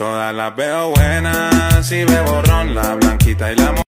Todas las veo buenas, si bebo ron, la blanquita y la